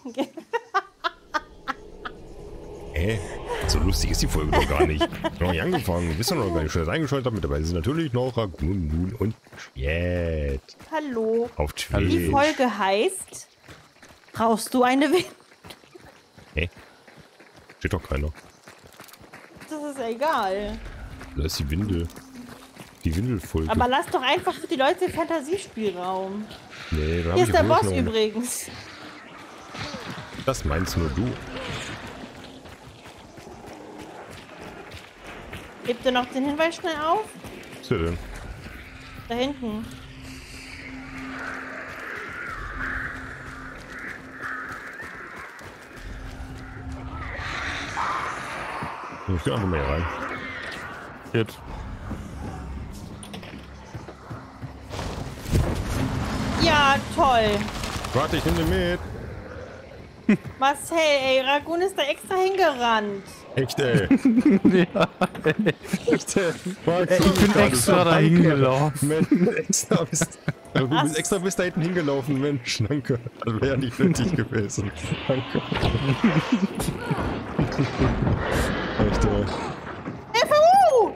So lustig ist die Folge doch gar nicht. Noch nicht angefangen. Wisst ihr noch gar nicht, schon eingeschaltet habt. Mit dabei sind natürlich noch Ragun und Chat. Hallo. Auf Twitch. Die Folge heißt: Brauchst du eine Windel? Steht doch keiner. Das ist egal. Da ist die Windel. Die Windelfolge. Aber lass doch einfach für die Leute Fantasiespielraum. Nee, da Hier ist der Boss noch. übrigens. Das meinst nur du. Hebt ihr noch den Hinweis schnell auf? Was ist der denn? Da hinten. Ich geh einfach mal hier rein. Jetzt. Ja, toll. Warte, ich nehme den mit. Marcel, ey, Ragun ist da extra hingerannt. Echt, ey. Ja, Echt, ey. ich bin extra dahin gelaufen. Mensch, du bist extra bis da hinten hingelaufen, Mensch, danke. Das wäre ja nicht nötig gewesen. Danke. Echt, ey. FU!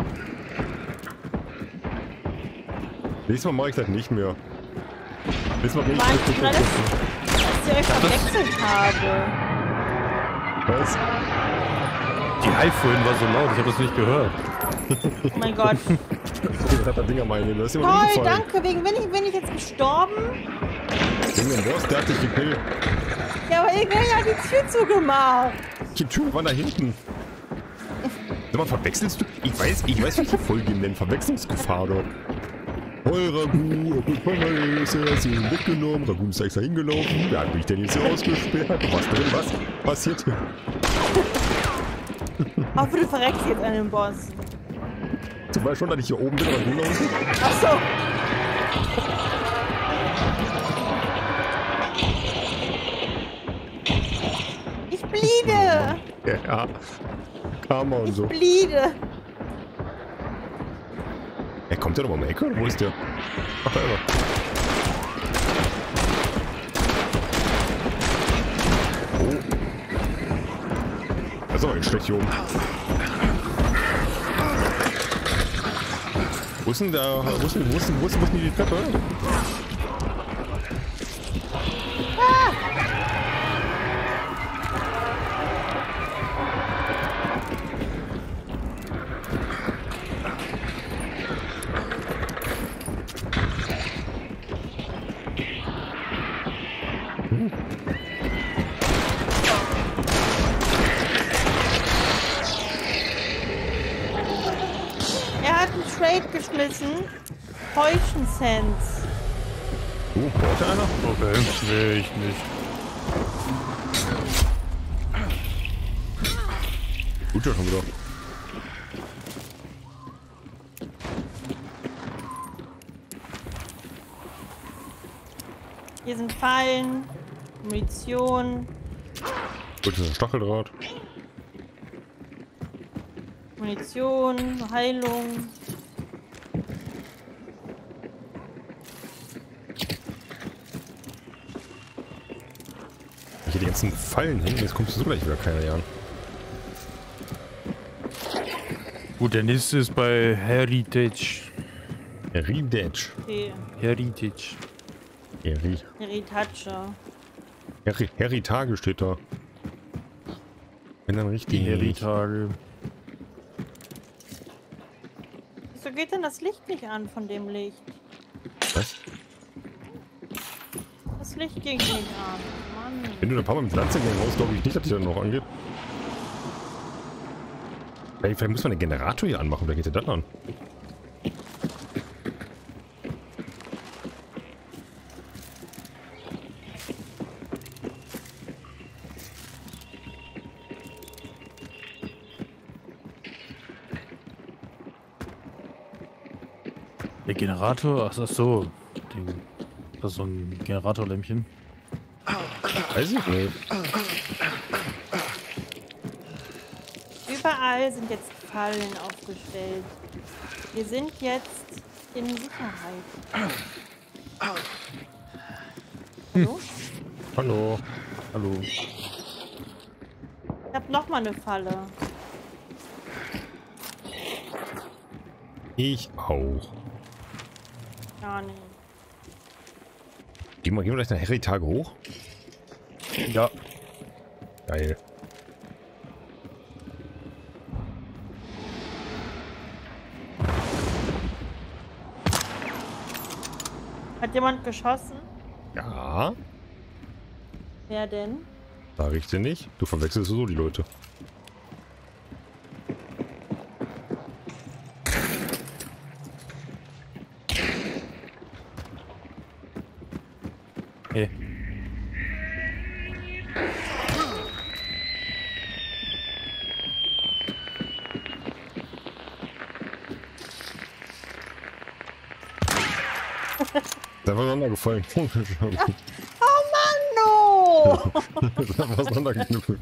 Nächstes Mal mache ich das nicht mehr. Nächstes Mal bin ich Mann, richtig dass ich euch verwechselt habe. Was? Die Hype vorhin war so laut, ich habe das nicht gehört. Oh mein Gott. Ich hab das Ding am einnehmen. Das ist immer Toll, umgefallen. danke. Bin ich jetzt gestorben? Wegen dem Boss, der hat dich gekillt. Ja, aber irgendwer hat die Tür zugemacht. Die Tür war da hinten. Sag mal, verwechselst du? Ich weiß, welche Folge nennen. Verwechslungsgefahr dort. Hoi, Ragu, er ist hier weggenommen. Ragu ist extra hingelaufen. Wer hat mich denn jetzt hier ausgesperrt? Was drin? Was passiert hier? Hoffe, du verreckst jetzt an dem Boss. Zum Beispiel schon, dass ich hier oben bin, Ragu noch unten. Ach so. Ich bliede. Ja. Karma und so. Bliede. Kommt der noch mal um die Ecke? Oder wo ist der? Ach, da ist er. Oh. Das ist aber nicht schlecht hier oben. Wo ist denn der? Wo ist denn die Treppe? Er hat einen Trade geschmissen. Poison Sense. Braucht der einer? Okay, will ich nicht. Gut, ja schon wieder. Hier sind Fallen, Munition, Gut, das ist ein Stacheldraht. Munition, Heilung. Hier die ganzen Fallen hin, jetzt kommst du so gleich wieder keiner Jahren. Gut, der nächste ist bei Heritage. Heritage. Okay. Heritage. Heritage. Heritage steht da. Wenn dann richtig. Die Heritage. Wieso geht denn das Licht nicht an von dem Licht? Was? Das Licht ging nicht an. Mann. Wenn du ein paar Mal mit Pflanzengang raus, glaube ich nicht, dass die dann noch angeht. Vielleicht muss man den Generator hier anmachen, da geht der dann an. Der Generator? Ach so. Das ist so ein Generatorlämpchen. Weiß ich nicht. Überall sind jetzt Fallen aufgestellt. Wir sind jetzt in Sicherheit. Hallo? Hallo. Hallo. Ich hab noch mal eine Falle. Ich auch. Gar nicht. Gehen wir gleich nach Harry-Tage hoch? Ja. Geil. Hat jemand geschossen? Ja, Wer denn? sag ich dir nicht. Du verwechselst so die Leute. Hey. Ist einfach auseinandergefallen. Oh Mann, no! Ist einfach auseinandergeknüppelt.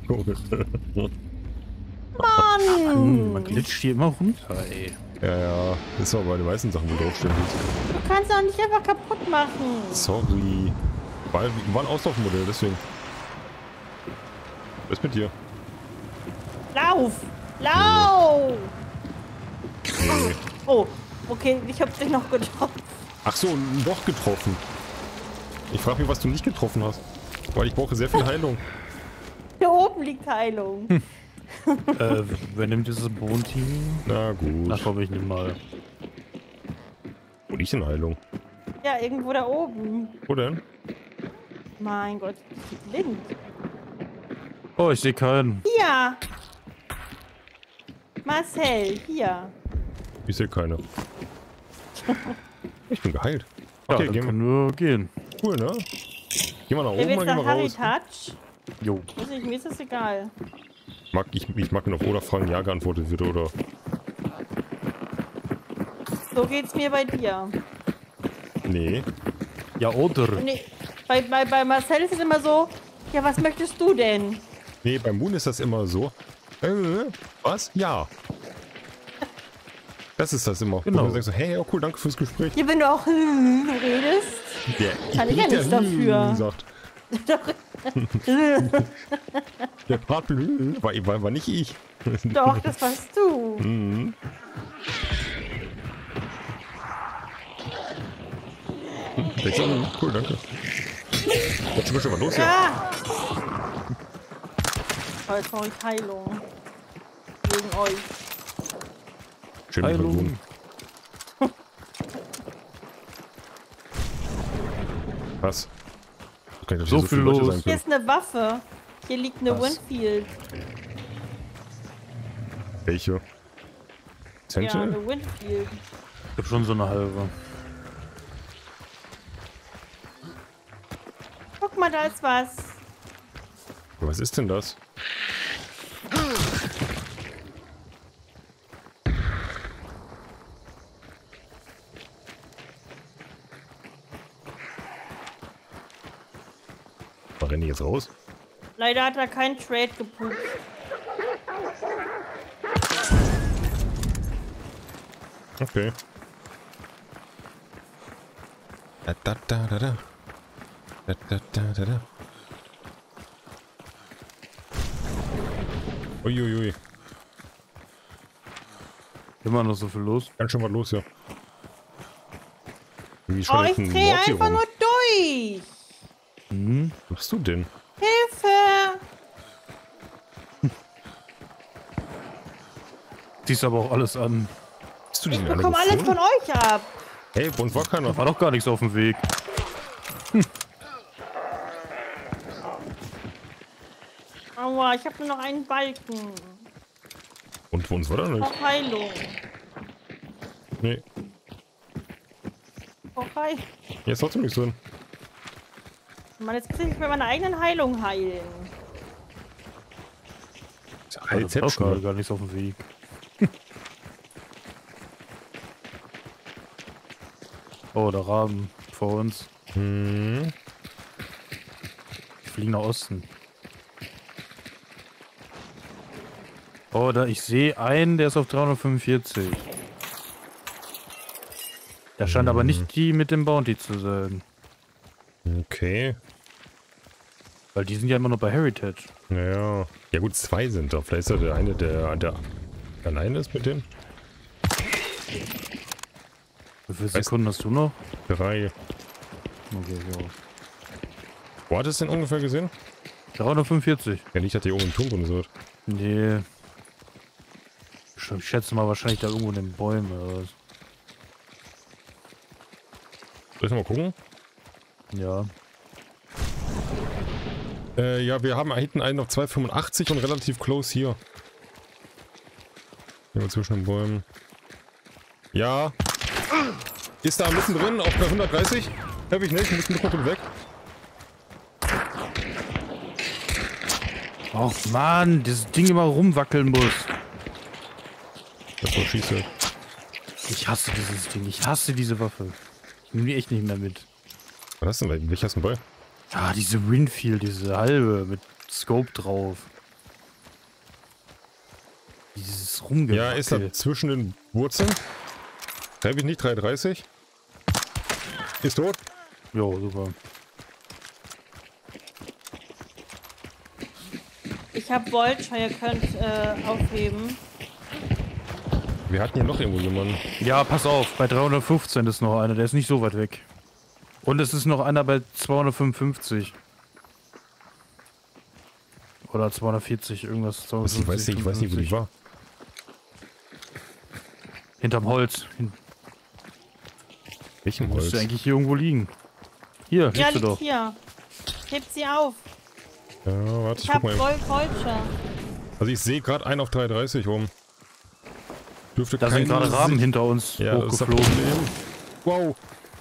Mann! Man glitscht hier immer runter, ey. Ja, ja. Ist aber bei den meisten Sachen, wo draufstehen wird. Du kannst doch nicht einfach kaputt machen. Sorry. War ein Auslaufmodell, deswegen. Was ist mit dir? Lauf! Lauf! Nee. Oh, okay, ich hab dich noch getroffen. Ach so, doch getroffen. Ich frage mich, was du nicht getroffen hast. Weil ich brauche sehr viel Heilung. Hier oben liegt Heilung. Wer nimmt dieses Bounty? Na gut. Ach komm, ich nehm mal. Wo liegt denn Heilung? Ja, irgendwo da oben. Wo denn? Mein Gott, ich bin blind. Oh, ich sehe keinen. Hier! Marcel, hier. Ich sehe keine. Ich bin geheilt. Ja, Okay, dann gehen wir. können wir gehen. Cool, ne? Gehen wir nach Wer oben will oder gehen nach wir Harry raus? Touch? Jo. Weiß nicht, mir ist das egal. Ich mag mir noch oder fragen, ja geantwortet wird oder. So geht's mir bei dir. Nee. Ja, oder? Nee, bei Marcel ist es immer so, ja, was möchtest du denn? Nee, beim Moon ist das immer so. Was? Ja. Das ist das immer. Genau. Wo du sagst so, hey, oh cool, danke fürs Gespräch. Ja, wenn du auch redest, Der, kann ich ja nichts dafür. Sagt. Der Part war nicht ich. Doch, das warst du. Mhm. Cool, danke. Jetzt schon mal los hier. Ja! Oh, jetzt brauche ich Heilung. Wegen euch. Schön Heilung. Was? Kann ich So viel Leute los. sein Hier können. ist eine Waffe. Hier liegt eine Was? Winfield. Welche? Ja, Sentinel? eine Winfield. Ich hab schon so eine halbe. Guck mal, da ist was. Was ist denn das? Renne ich jetzt raus? Leider hat er keinen Trade gebucht. Okay. Da da da da da. Da da da da da. Uiuiui. Immer noch so viel los. Ganz schön was los hier. Wie Oh, schon ich drehe einfach nur durch. Hm? Was machst du denn? Hilfe! Ziehst aber auch alles an. Bist du die Ich denn alle bekomme alles gefunden? von euch ab. Hey, bei uns war keiner. War doch gar nichts auf dem Weg. Aua, ich habe nur noch einen Balken. Und bei uns war da nicht. Auf Heilung. Nee, Auf Heilung. hier ist trotzdem nichts drin. Mann, jetzt kann ich mit meiner eigenen Heilung heilen. Halt War doch selbst gar nichts auf dem Weg. Oh, der Raben vor uns. Hm. Die fliegen nach Osten. Oh, da ich sehe einen, der ist auf 345. Da scheint aber nicht die mit dem Bounty zu sein. Okay. Weil die sind ja immer noch bei Heritage. Naja. Ja gut, 2 sind da. Vielleicht ist da der eine, der alleine ist mit dem. Wie viele Sekunden hast du noch? 3. Okay, ja. Wo hattest du den ungefähr gesehen? 345. Ja, nicht, dass der oben im Turm drin ist. Nee. Ich schätze mal wahrscheinlich da irgendwo in den Bäumen oder was. Soll ich mal gucken? Ja. Ja, wir haben hinten einen auf 285 und relativ close hier. Hier zwischen den Bäumen. Ja. Ist da mittendrin auf der 130? Hab ich nicht, muss noch weg. Och man, dieses Ding immer rumwackeln muss. Das war schieße. Ich hasse dieses Ding, ich hasse diese Waffe. Ich nehme die echt nicht mehr mit. Was hast du denn? Welcher hast du denn bei? Ah, diese Winfield, diese halbe mit Scope drauf. Dieses Rumgewackel. Ja, ist da zwischen den Wurzeln. Habe ich nicht 330. Ist tot. Jo, super. Ich habe Vulture, ihr könnt aufheben. Wir hatten hier noch irgendwo jemanden. Ja, pass auf, bei 315 ist noch einer, der ist nicht so weit weg. Und es ist noch einer bei 255. Oder 240, irgendwas. 250, Ich weiß nicht, wo die war. Hinterm Holz. Welchem Holz? Müsste eigentlich hier irgendwo liegen. Hier, Ja, liegst du liegt doch. hier. Hebt sie auf. Ja, warte, Ich ich guck habe mal. Vulture. Also ich sehe gerade einen auf 330 rum. Dürfte Da sind gerade Raben hinter uns Ja, das ist das hochgeflogen. Problem. Wow.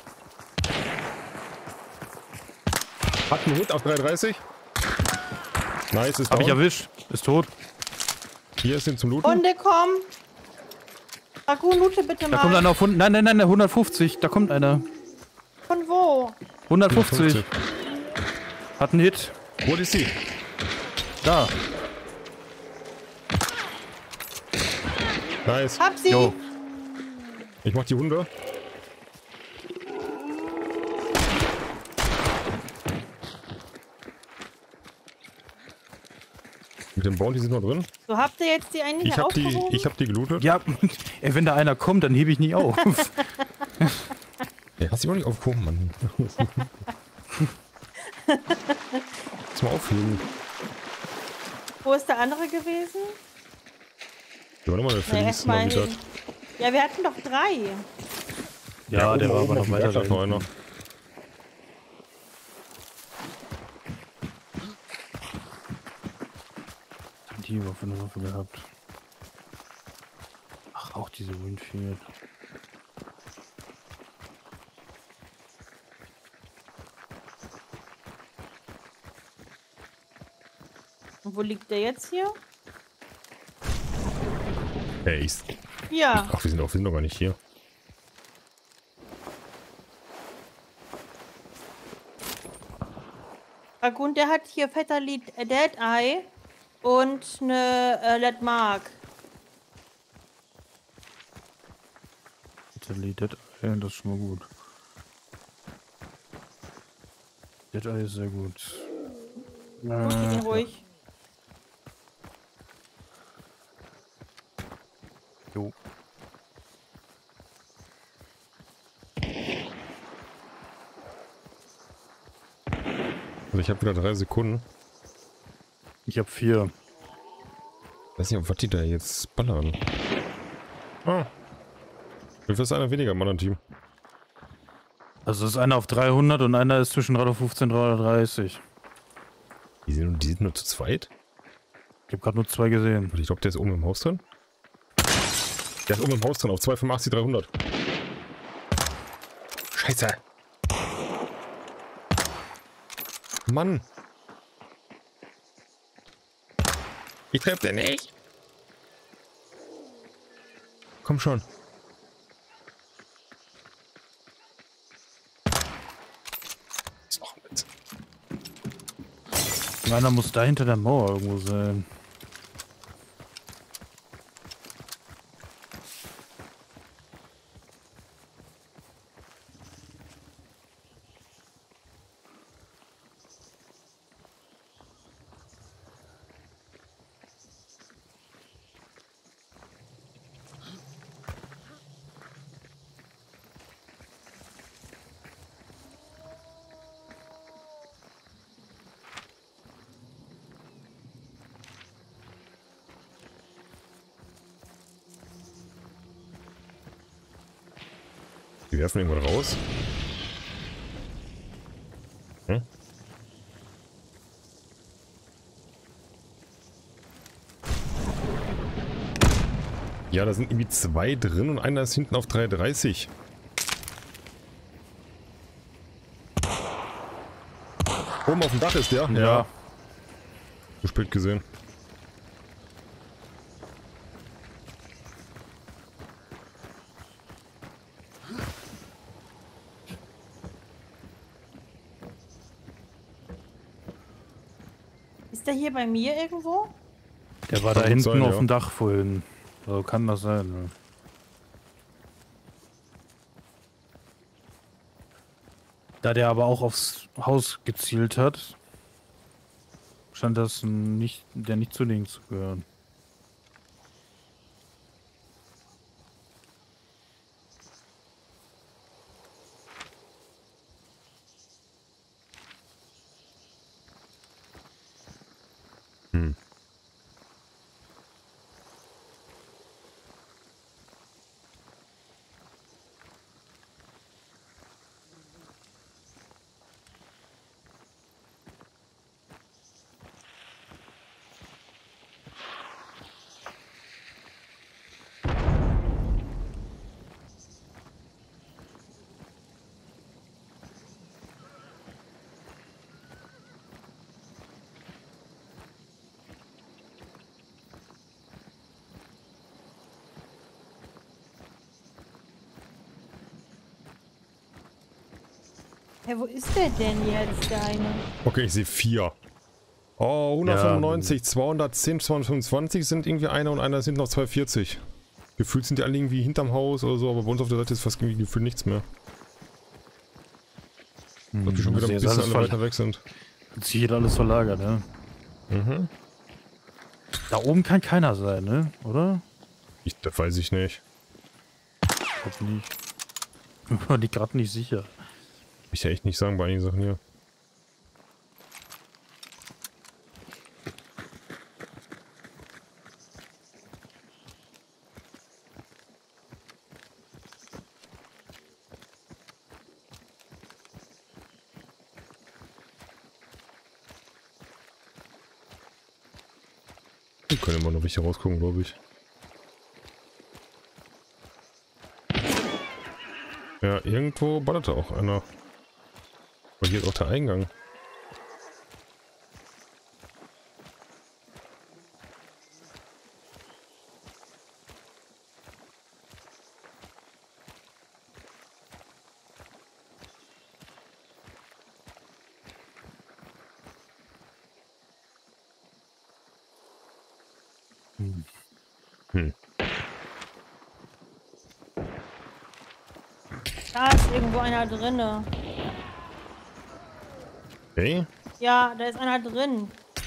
Hat einen Hit auf 330. Nice, ist Hab ich down. erwischt. Ist tot. Hier ist ihn zum Looten. Hunde, komm. Ragun, loote bitte Da kommt mal. einer auf 100. Nein, 150. Da kommt einer. Von wo? 150. Hat einen Hit. Wo ist sie? Da. Nice. Hab sie. Jo. Ich mach die Hunde. Mit dem Bounty sind noch drin. So, habt ihr jetzt die eigentlich Ich hab die gelootet. Ja, ey, wenn da einer kommt, dann hebe ich nicht auf. Ja, hast du auch nicht aufgehoben, Mann. Lass mal aufheben. Wo ist der andere gewesen? Ja, warte mal, der Nee, Felice erstmal mal wieder. hin. Ja, wir hatten doch 3. Ja, der war oben aber auf noch dem weiter. Bergdach noch da einer. hinten. Die Waffe eine Waffe gehabt. Ach, auch diese Winfield. Und wo liegt der jetzt hier? Hey, Hier. ach, wir sind doch gar nicht hier. Ragun, der hat hier fetter Dead Eye und eine Let Mark. Dead Eye, das ist schon mal gut. Dead Eye ist sehr gut. Gut, ihn ruhig. Jo. Also ich habe wieder 3 Sekunden. Ich habe 4. Weiß nicht, auf was die da jetzt ballern. Ah. Wie viel ist einer weniger im anderen Team? Also ist einer auf 300 und einer ist zwischen 315 und 330. Die sind nur zu zweit? Ich habe gerade nur 2 gesehen. Und ich glaube, der ist oben im Haus drin. Der ist oben im Haus drin, auf 285, 300. Scheiße. Mann. Ich treff den nicht. Komm schon. Ist auch mit. Einer muss da hinter der Mauer irgendwo sein. werfen irgendwann raus. Hm? Ja, da sind irgendwie 2 drin und einer ist hinten auf 330. Oben auf dem Dach ist der? Ja. Zu spät gesehen. Ist der hier bei mir irgendwo? Der war da Kann hinten sein, auf ja. dem Dach vorhin. Also kann das sein, ne? Da der aber auch aufs Haus gezielt hat, scheint das nicht, der nicht zu denen zu gehören. Hm. Hey, wo ist der denn jetzt, der eine? Okay, ich sehe 4. Oh, 195, 210, 225 sind irgendwie einer und einer ist hinten auf 240. Gefühlt sind die alle irgendwie hinterm Haus oder so, aber bei uns auf der Seite ist fast irgendwie gefühlt nichts mehr. Ob die schon wieder ein bisschen alle weiter weg sind. Hier alles verlagert, ja. Mhm. Da oben kann keiner sein, ne? Oder? Das weiß ich nicht. Ich glaub nicht. Ich bin mir gerade nicht sicher. Ich ja echt nicht sagen bei einigen Sachen hier. Wir können immer noch welche rausgucken, glaube ich. Ja, irgendwo ballerte auch einer. Aber hier ist auch der Eingang. Hm. Da ist irgendwo einer drinne. Okay. Ja, da ist einer drin.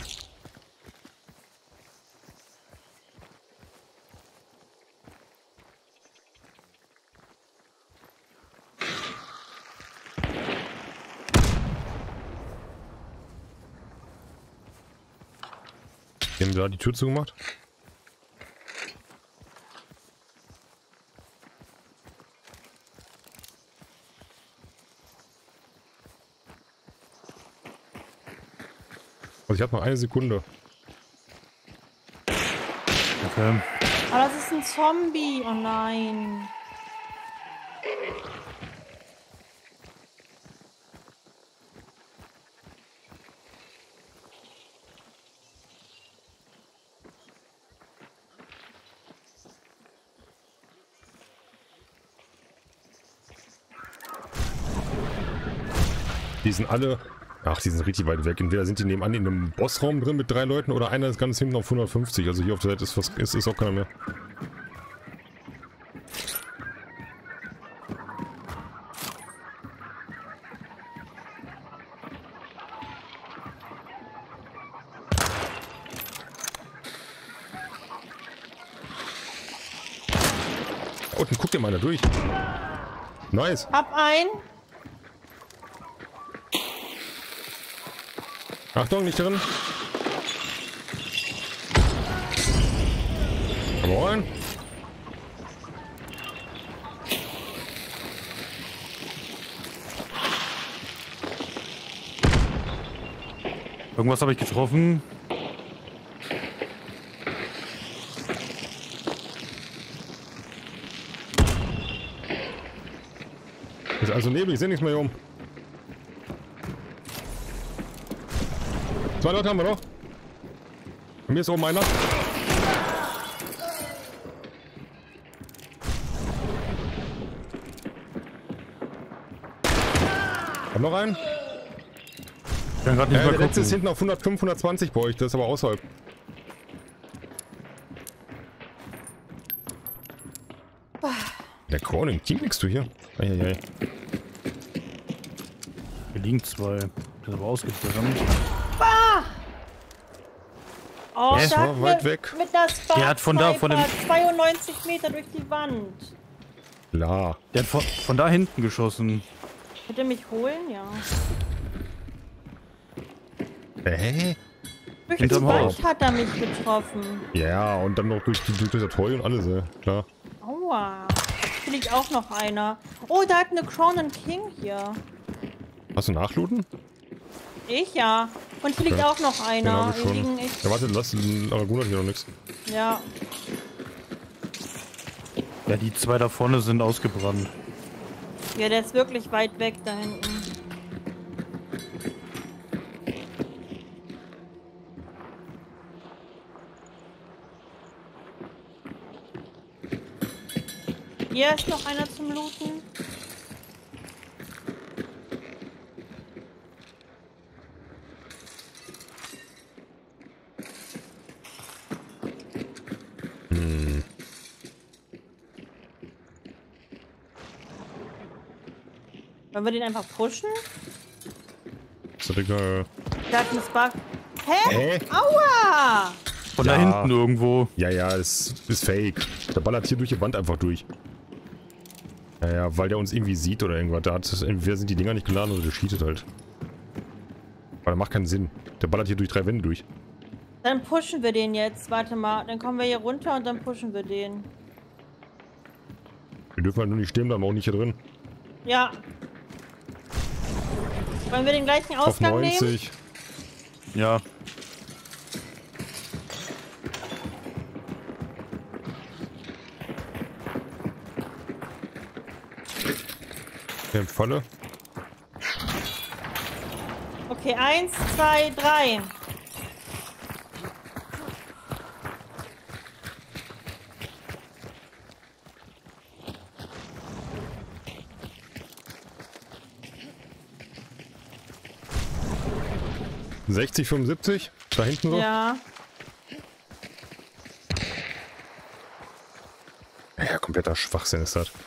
Die haben da die Tür zugemacht. Also ich habe noch eine Sekunde. Okay. Aber das ist ein Zombie. Oh nein. Die sind alle... Ach, die sind richtig weit weg. Entweder sind die nebenan in einem Bossraum drin mit 3 Leuten oder einer ist ganz hinten auf 150. Also hier auf der Seite ist auch keiner mehr. Da unten guckt dir mal einer durch. Nice. Hab einen. Achtung, nicht drin. Jawohl. Irgendwas habe ich getroffen. Ist also Nebel, ich sehe nichts mehr hier oben. 2 Leute haben wir noch. Bei mir ist oben einer. Hab noch einen. Ich kann gerade nicht mehr Der letzte ist gucken. hinten auf 105, 120 bei euch, das ist aber außerhalb. Der Corning, teamliegst du hier? Eieiei. Hier liegen 2. Das ist aber ausgebrannt. Oh, Das da war hat weit mir weg. mit der Spark Der hat von da, von dem- 92 Meter durch die Wand. Klar. Der hat von da hinten geschossen. Wird er mich holen? Ja. Hä? Durch Hinterm die Wand Haus. hat er mich getroffen. Ja, und dann noch durch das Heu und alles, klar. Aua. Hier liegt auch noch einer. Oh, da hat eine Crown and King hier. Hast du nachlooten? Ich ja. Und hier liegt Okay. auch noch einer. Genau, Hier schon. liegen echt. Ja, warte, lass, Laguna hat hier noch nichts. Ja. Ja, die 2 da vorne sind ausgebrannt. Ja, der ist wirklich weit weg da hinten. Hier ist noch einer zum Looten. Wollen wir den einfach pushen? Ist das egal. Da hat ein Spark. Hä? Hä? Aua! Von Ja. da hinten irgendwo. Ja, ja, es ist fake. Der ballert hier durch die Wand einfach durch. Ja, ja, weil der uns irgendwie sieht oder irgendwas. Entweder sind die Dinger nicht geladen oder der cheatet halt. Aber das macht keinen Sinn. Der ballert hier durch 3 Wände durch. Dann pushen wir den jetzt. Warte mal. Dann kommen wir hier runter und dann pushen wir den. Wir dürfen halt nur nicht stehen bleiben, auch nicht hier drin. Ja. Wollen wir den gleichen Auf Ausgang nehmen? 90. Ja. Der Falle. Okay, 1, 2, 3. Ja. 60, 75. Da hinten so. Ja. Ja, kompletter Schwachsinn ist das.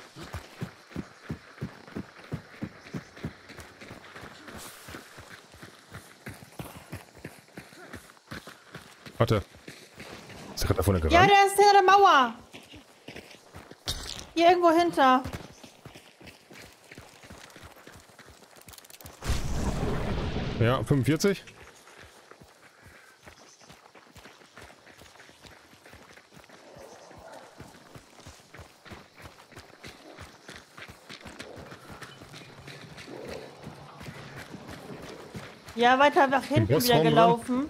Warte. Ist der gerade da vorne gerannt? Ja, der ist hinter der Mauer. Hier irgendwo hinter. Ja, 45. Ja, weiter nach hinten wieder Bossraum gelaufen.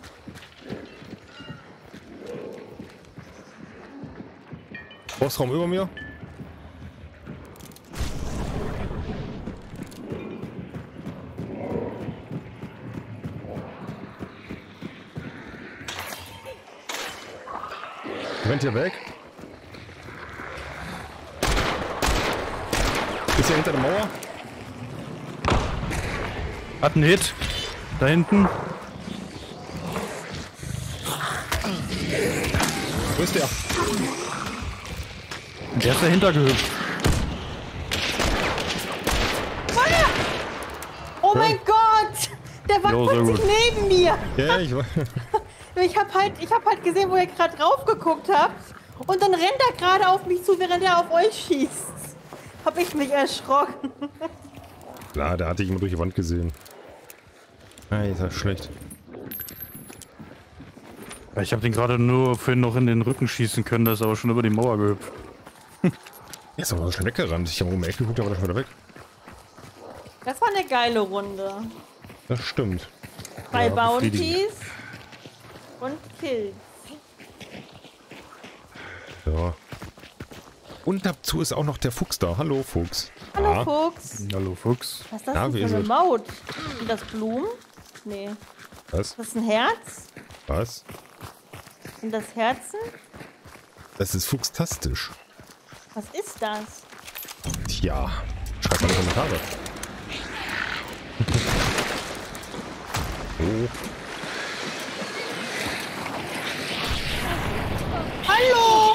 Bossraum über mir. Rennt hier weg. Ist er hinter der Mauer? Hat einen Hit. Da hinten. Wo ist der? Der ist dahinter gehüpft. Oh mein Gott! Der war Jo, sehr plötzlich gut. neben mir. Ja, ich weiß. Ich hab halt gesehen, wo ihr gerade drauf geguckt habt. Und dann rennt er gerade auf mich zu, während er auf euch schießt. Hab ich mich erschrocken. Klar, da hatte ich immer durch die Wand gesehen. Alter, schlecht. Ja, ich habe den gerade nur vorhin noch in den Rücken schießen können, der ist aber schon über die Mauer gehüpft. Er ist aber so schnell weggerannt. Ich habe um die Ecke geguckt, aber dann schon wieder weg. Das war eine geile Runde. Das stimmt. 2 Ja, befriedigend. Bounties und Kills. Ja. Und dazu ist auch noch der Fuchs da. Hallo, Fuchs. Hallo Ah, Fuchs. Hallo Fuchs. Was ist das Na, denn wie für ist eine es? Maut? Sind das Blumen? Nee. Was? Ist das ein Herz? Was? Sind das Herzen? Das ist fuchstastisch. Was ist das? Tja. Schreibt mal in die Kommentare. Oh. Hallo!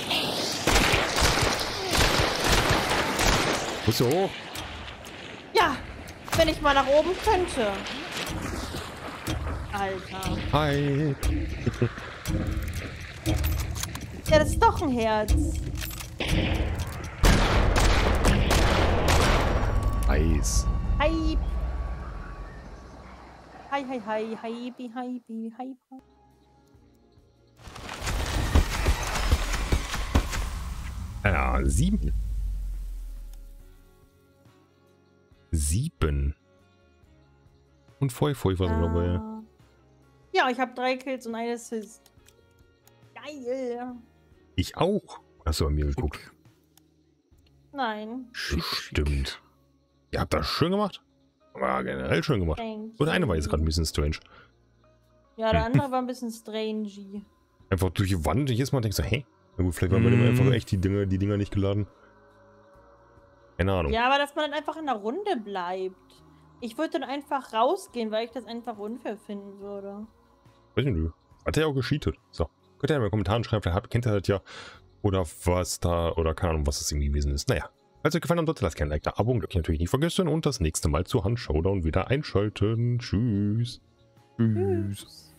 Musst du hoch? Ja, wenn ich mal nach oben könnte. Alter. Hi. Ja, das ist doch ein Herz. Eis. Hi. Hi, hi, hi, hi, bi, hi, bi, hi. Ja, 7. 7. Und voll war so dabei. Ja, ich habe 3 Kills und 1 Assist. Geil. Ich auch. Hast du bei mir geguckt? Nein. Stimmt. Ihr habt das schön gemacht. War generell schön gemacht. Thank Oder eine war jetzt you. gerade ein bisschen strange. Ja, der andere war ein bisschen strangy. Einfach durch die Wand. Jedes Mal denkst du, hey, na gut, vielleicht waren bei dem einfach echt die Dinger nicht geladen. Keine Ahnung. Ja, aber dass man dann einfach in der Runde bleibt. Ich würde dann einfach rausgehen, weil ich das einfach unfair finden würde. Weiß nicht, hat er ja auch gescheatet. So. Könnt ihr ja in den Kommentaren schreiben, vielleicht kennt ihr das ja. Oder was da, oder keine Ahnung, was das irgendwie gewesen ist. Naja. Falls euch gefallen hat, lasst gerne ein Like da, Abo und Glöckchen natürlich nicht vergessen und das nächste Mal zu Hand Showdown wieder einschalten. Tschüss. Tschüss.